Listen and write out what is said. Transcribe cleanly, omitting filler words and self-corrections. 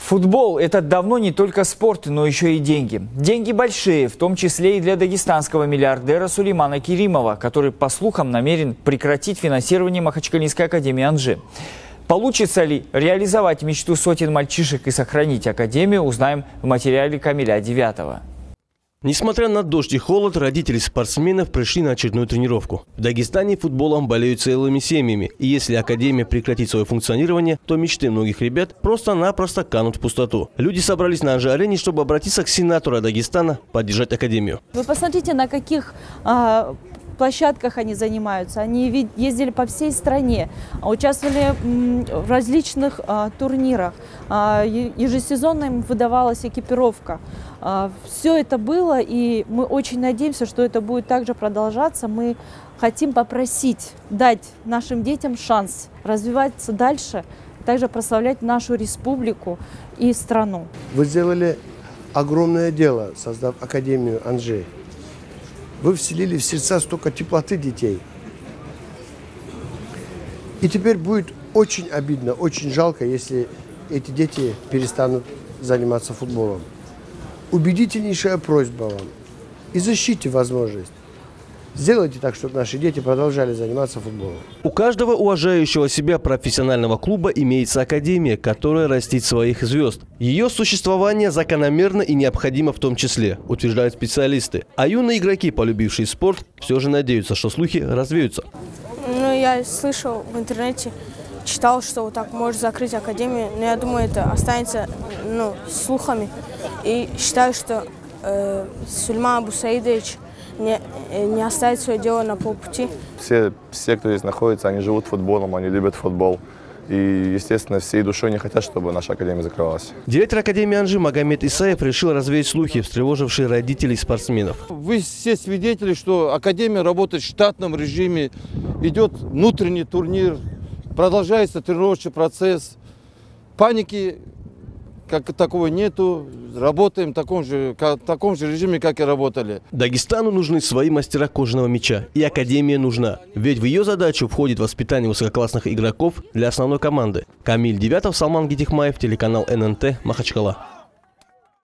Футбол – это давно не только спорт, но еще и деньги. Деньги большие, в том числе и для дагестанского миллиардера Сулеймана Керимова, который, по слухам, намерен прекратить финансирование Махачкалинской академии Анжи. Получится ли реализовать мечту сотен мальчишек и сохранить академию, узнаем в материале Камиля Девятого. Несмотря на дождь и холод, родители спортсменов пришли на очередную тренировку. В Дагестане футболом болеют целыми семьями. И если академия прекратит свое функционирование, то мечты многих ребят просто-напросто канут в пустоту. Люди собрались на Анжи-арене, чтобы обратиться к сенатору Дагестана поддержать академию. Вы посмотрите, на каких площадках они занимаются. Они ездили по всей стране, участвовали в различных турнирах. Ежесезонно им выдавалась экипировка. Все это было, и мы очень надеемся, что это будет также продолжаться. Мы хотим попросить дать нашим детям шанс развиваться дальше, также прославлять нашу республику и страну. Вы сделали огромное дело, создав Академию Анжи. Вы вселили в сердца столько теплоты детей. И теперь будет очень обидно, очень жалко, если эти дети перестанут заниматься футболом. Убедительнейшая просьба вам. Изыщите возможность. Сделайте так, чтобы наши дети продолжали заниматься футболом. У каждого уважающего себя профессионального клуба имеется академия, которая растит своих звезд. Ее существование закономерно и необходимо в том числе, утверждают специалисты. А юные игроки, полюбившие спорт, все же надеются, что слухи развеются. Я слышал в интернете, читал, что вот так может закрыть академию, но я думаю, это останется слухами. И считаю, что Сулейман Абусаидович не оставить свое дело на полпути. Все, кто здесь находится, они живут футболом, они любят футбол. И, естественно, всей душой не хотят, чтобы наша академия закрывалась. Директор академии Анжи Магомед Исаев решил развеять слухи, встревожившие родителей спортсменов. Вы все свидетели, что академия работает в штатном режиме, идет внутренний турнир, продолжается тренировочный процесс. Паники как таковой нету, работаем в таком же режиме, как и работали. Дагестану нужны свои мастера кожаного мяча, и академия нужна. Ведь в ее задачу входит воспитание высококлассных игроков для основной команды. Камиль Девятов, Салман Гитихмаев, телеканал ННТ, Махачкала.